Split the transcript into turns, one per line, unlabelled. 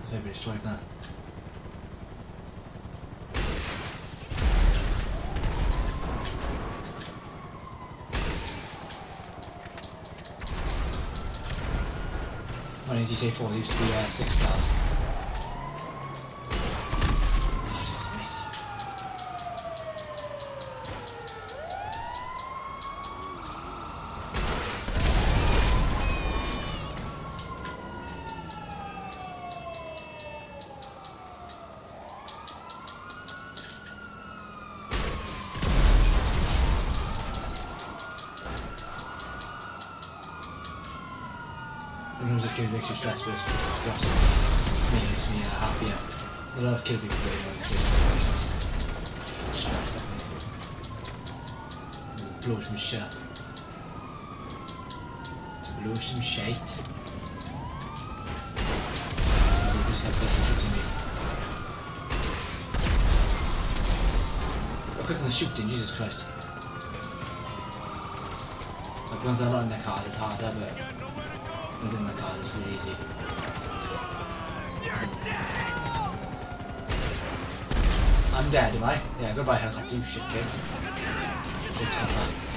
Maybe destroyed that. When in GTA 4 there used to be 6 stars. Missed. Sometimes this game makes you stressed, but it makes me happier. I love killing people doing like this. Stress that me. Blow some shit up. To blow some shite. Just have this shooting me. Look at the shooting, Jesus Christ. Like once they're not in their cars it's harder, but once in the cars it's really easy. I'm dead, am I? Yeah, goodbye helicopter, you shit kids. Shit's gone bad.